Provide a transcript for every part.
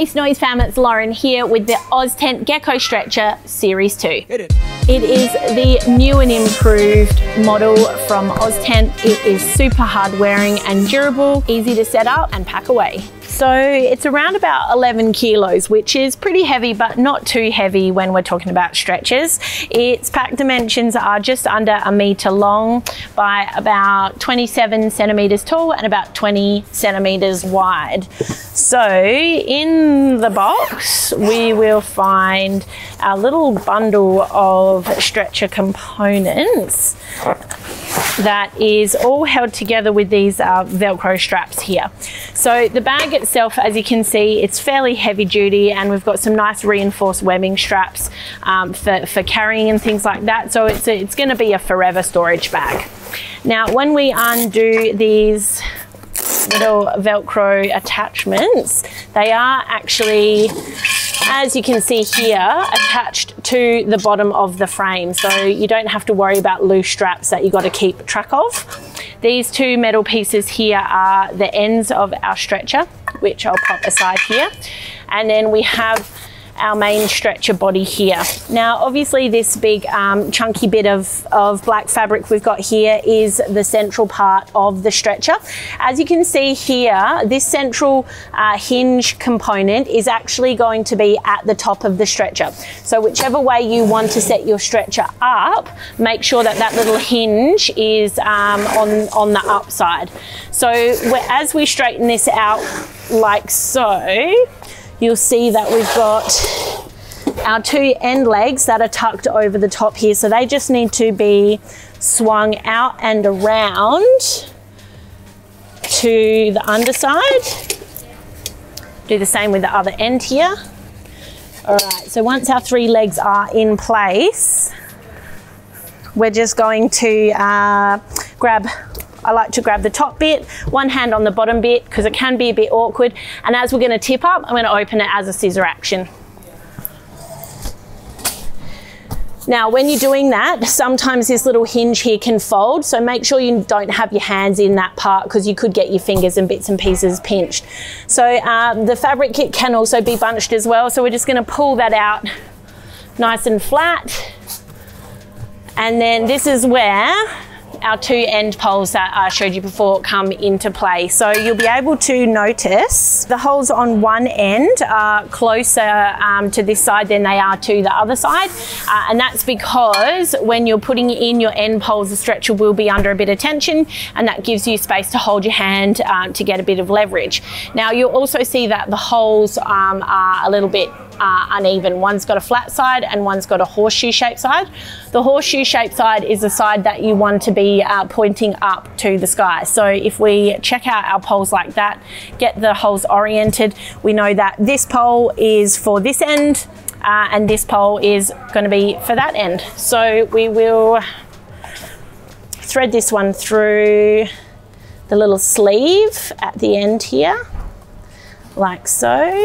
Hey Snowies fam, it's Lauren here with the Oztent Gecko Stretcher Series II. It is the new and improved model from Oztent. It is super hard wearing and durable, easy to set up and pack away. So it's around about 11 kilos, which is pretty heavy, but not too heavy when we're talking about stretchers. Its pack dimensions are just under 1 meter long by about 27 centimeters tall and about 20 centimeters wide. So in the box, we will find our little bundle of stretcher components that is all held together with these Velcro straps here. So the bag itself, as you can see, it's fairly heavy duty, and we've got some nice reinforced webbing straps for carrying and things like that. So it's going to be a forever storage bag. Now, when we undo these little Velcro attachments, they are actually, as you can see here, attached to the bottom of the frame, so you don't have to worry about loose straps that you got to keep track of. These two metal pieces here are the ends of our stretcher, which I'll pop aside here, and then we have our main stretcher body here. Now obviously this big chunky bit of black fabric we've got here is the central part of the stretcher. As you can see here, this central hinge component is actually going to be at the top of the stretcher. So whichever way you want to set your stretcher up, make sure that that little hinge is on the upside. So as we straighten this out like so, you'll see that we've got our two end legs that are tucked over the top here. So they just need to be swung out and around to the underside. Do the same with the other end here. All right, so once our three legs are in place, we're just going to I like to grab the top bit, one hand on the bottom bit because it can be a bit awkward, and as we're going to tip up, I'm going to open it as a scissor action. Now when you're doing that, sometimes this little hinge here can fold, so make sure you don't have your hands in that part because you could get your fingers and bits and pieces pinched. So the fabric kit can also be bunched as well, so we're just going to pull that out nice and flat, and then this is where our two end poles that I showed you before come into play. So you'll be able to notice the holes on one end are closer to this side than they are to the other side. And that's because when you're putting in your end poles, the stretcher will be under a bit of tension, and that gives you space to hold your hand to get a bit of leverage. Now you'll also see that the holes are a little bit uneven. One's got a flat side and one's got a horseshoe shaped side. The horseshoe shaped side is the side that you want to be pointing up to the sky. So if we check out our poles like that, get the holes oriented, we know that this pole is for this end and this pole is going to be for that end. So we will thread this one through the little sleeve at the end here, like so.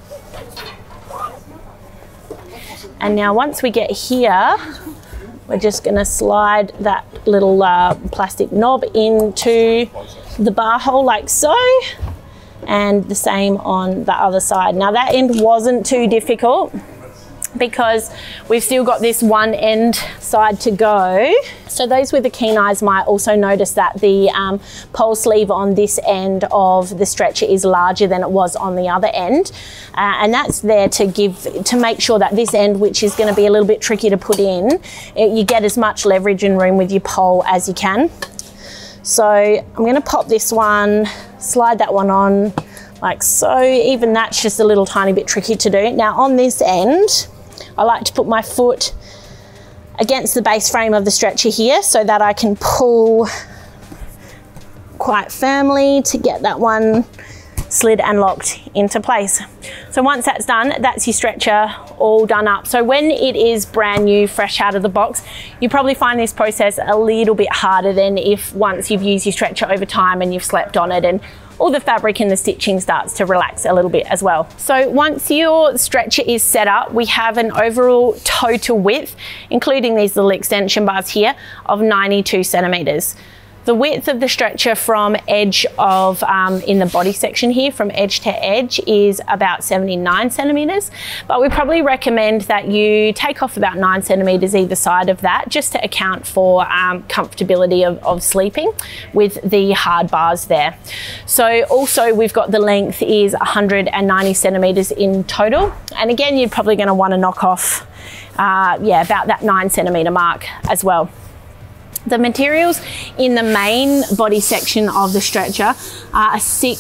And now once we get here, we're just going to slide that little plastic knob into the bar hole like so, and the same on the other side. Now that end wasn't too difficult because we've still got this one end side to go. So those with the keen eyes might also notice that the pole sleeve on this end of the stretcher is larger than it was on the other end. And that's there to make sure that this end, which is going to be a little bit tricky to put in, you get as much leverage and room with your pole as you can. So I'm going to pop this one, slide that one on like so. Even that's just a little tiny bit tricky to do. Now on this end, I like to put my foot against the base frame of the stretcher here so that I can pull quite firmly to get that one slid and locked into place. So once that's done, that's your stretcher all done up. So when it is brand new, fresh out of the box, you probably find this process a little bit harder than if once you've used your stretcher over time and you've slept on it and all the fabric and the stitching starts to relax a little bit as well. So once your stretcher is set up, we have an overall total width, including these little extension bars here, of 92 centimeters. The width of the stretcher from edge of, in the body section here, from edge to edge is about 79 centimeters, but we probably recommend that you take off about 9 centimeters either side of that, just to account for comfortability of sleeping with the hard bars there. So also we've got the length is 190 centimeters in total. And again, you're probably gonna wanna knock off, yeah, about that 9 centimeter mark as well. The materials in the main body section of the stretcher are a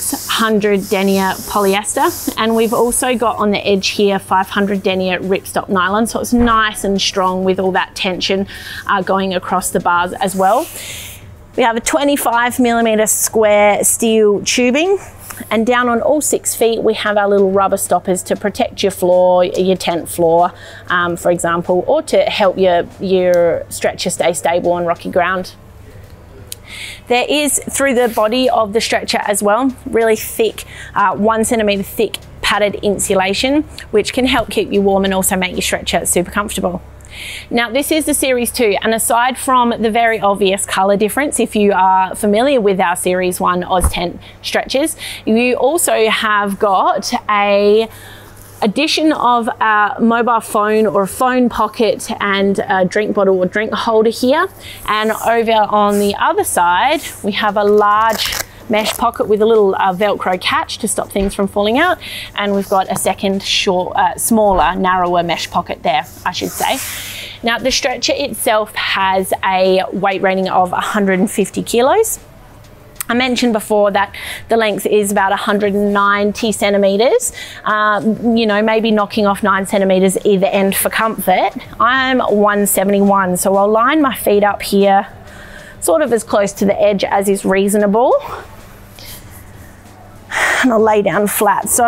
600 denier polyester, and we've also got on the edge here 500 denier ripstop nylon, so it's nice and strong with all that tension going across the bars as well. We have a 25 millimeter square steel tubing, and down on all 6 feet we have our little rubber stoppers to protect your floor, your tent floor, for example, or to help your stretcher stay stable on rocky ground. There is, through the body of the stretcher as well, really thick, 1 centimeter thick padded insulation, which can help keep you warm and also make your stretcher super comfortable. Now, this is the Series 2, and aside from the very obvious color difference, if you are familiar with our Series 1 Oztent stretchers, you also have got a addition of a mobile phone or a phone pocket and a drink bottle or drink holder here. And over on the other side, we have a large mesh pocket with a little Velcro catch to stop things from falling out. And we've got a second smaller, narrower mesh pocket there, I should say. Now, the stretcher itself has a weight rating of 150 kilos. I mentioned before that the length is about 190 centimeters, you know, maybe knocking off 9 centimeters either end for comfort. I'm 171, so I'll line my feet up here, sort of as close to the edge as is reasonable. And I'll lay down flat. So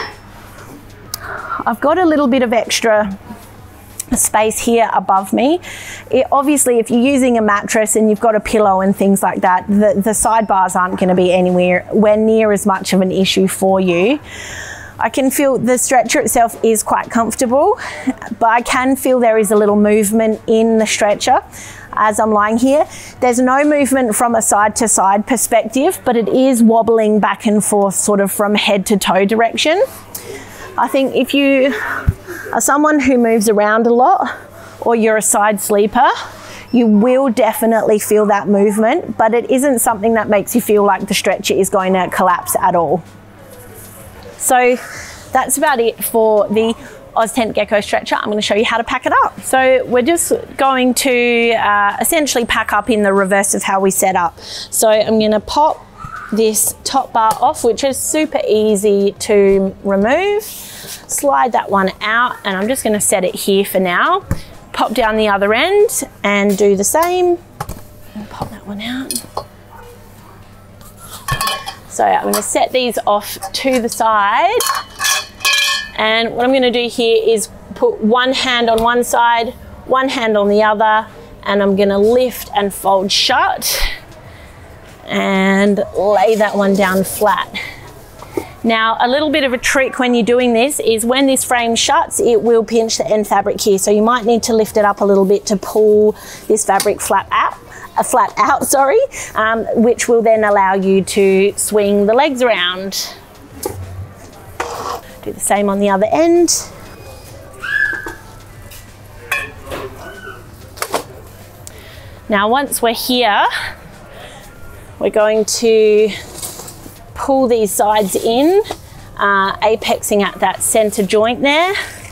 I've got a little bit of extra space here above me. Obviously, if you're using a mattress and you've got a pillow and things like that, the sidebars aren't going to be anywhere near as much of an issue for you. I can feel the stretcher itself is quite comfortable, but I can feel there is a little movement in the stretcher as I'm lying here. There's no movement from a side to side perspective, but it is wobbling back and forth sort of from head to toe direction. I think if you are someone who moves around a lot, or you're a side sleeper, you will definitely feel that movement, but it isn't something that makes you feel like the stretcher is going to collapse at all. So that's about it for the Oztent Gecko stretcher. I'm going to show you how to pack it up. So we're just going to essentially pack up in the reverse of how we set up. So I'm going to pop this top bar off, which is super easy to remove. Slide that one out, and I'm just going to set it here for now. Pop down the other end and do the same. And pop that one out. So I'm going to set these off to the side. And what I'm going to do here is put one hand on one side, one hand on the other, and I'm going to lift and fold shut and lay that one down flat. Now, a little bit of a trick when you're doing this is when this frame shuts, it will pinch the end fabric here. So you might need to lift it up a little bit to pull this fabric flat out, which will then allow you to swing the legs around. Do the same on the other end. Now, once we're here, we're going to pull these sides in, apexing at that center joint there.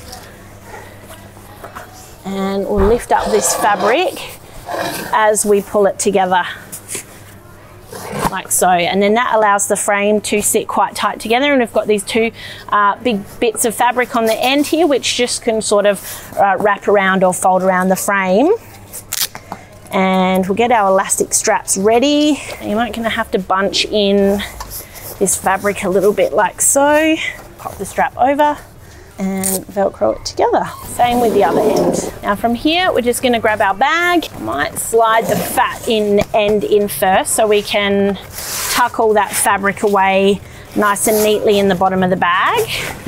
And we'll lift up this fabric as we pull it together, like so. And then that allows the frame to sit quite tight together. And we've got these two big bits of fabric on the end here, which just can sort of wrap around or fold around the frame. And we'll get our elastic straps ready. You might gonna have to bunch in this fabric a little bit like so. Pop the strap over and Velcro it together. Same with the other end. Now from here, we're just gonna grab our bag. Might slide the fat end in first so we can tuck all that fabric away nice and neatly in the bottom of the bag.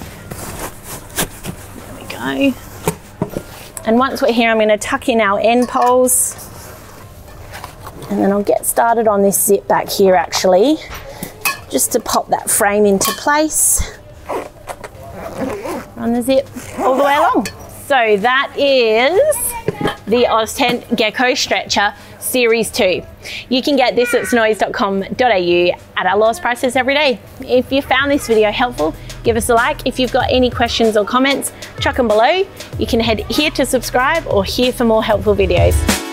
There we go. And once we're here, I'm gonna tuck in our end poles. And And then I'll get started on this zip back here actually, just to pop that frame into place. Run the zip all the way along. So that is the Oztent Gecko Stretcher Series II. You can get this at snoise.com.au at our lowest prices every day. If you found this video helpful, give us a like. If you've got any questions or comments, chuck them below. You can head here to subscribe or here for more helpful videos.